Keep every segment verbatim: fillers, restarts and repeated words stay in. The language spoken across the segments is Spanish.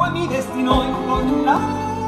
a mi destino encontrar.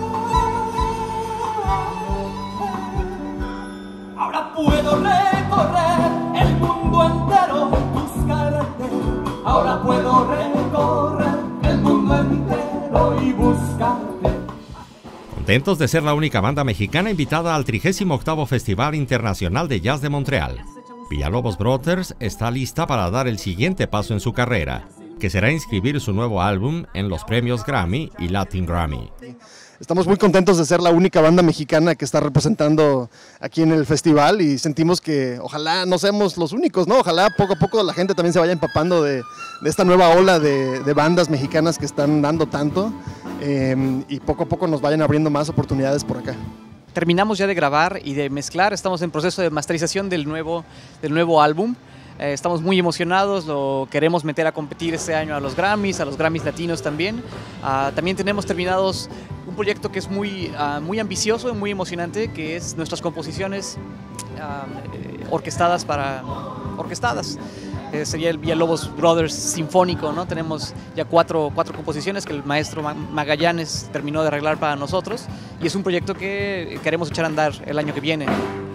Ahora puedo recorrer el mundo entero, buscarte. Ahora puedo recorrer el mundo entero y buscarte. Contentos de ser la única banda mexicana invitada al trigésimo octavo Festival Internacional de Jazz de Montreal, Villalobos Brothers está lista para dar el siguiente paso en su carrera, que será inscribir su nuevo álbum en los premios Grammy y Latin Grammy. Estamos muy contentos de ser la única banda mexicana que está representando aquí en el festival y sentimos que ojalá no seamos los únicos, ¿no? Ojalá poco a poco la gente también se vaya empapando de, de esta nueva ola de, de bandas mexicanas que están dando tanto eh, y poco a poco nos vayan abriendo más oportunidades por acá. Terminamos ya de grabar y de mezclar, estamos en proceso de masterización del nuevo, del nuevo álbum. Eh, estamos muy emocionados, lo queremos meter a competir este año a los Grammys, a los Grammys latinos también. Uh, también tenemos terminados un proyecto que es muy, uh, muy ambicioso y muy emocionante, que es nuestras composiciones uh, orquestadas para orquestadas. Eh, sería el Villalobos Brothers Sinfónico, ¿no? Tenemos ya cuatro, cuatro composiciones que el maestro Magallanes terminó de arreglar para nosotros y es un proyecto que queremos echar a andar el año que viene.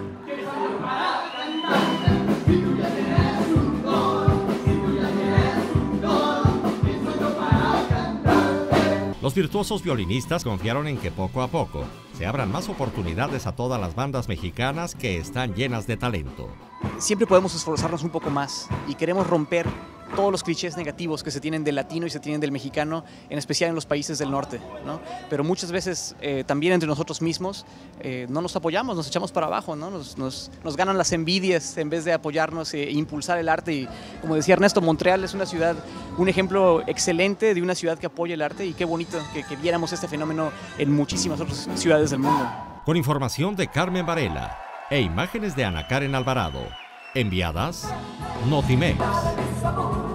Los virtuosos violinistas confiaron en que poco a poco se abran más oportunidades a todas las bandas mexicanas que están llenas de talento. Siempre podemos esforzarnos un poco más y queremos romper todos los clichés negativos que se tienen del latino y se tienen del mexicano, en especial en los países del norte, ¿no? Pero muchas veces eh, también entre nosotros mismos eh, no nos apoyamos, nos echamos para abajo, ¿no? Nos, nos, nos ganan las envidias en vez de apoyarnos e impulsar el arte. Y como decía Ernesto, Montreal es una ciudad, un ejemplo excelente de una ciudad que apoya el arte y qué bonito que, que viéramos este fenómeno en muchísimas otras ciudades del mundo. Con información de Carmen Varela e imágenes de Ana Karen Alvarado, enviadas Notimex.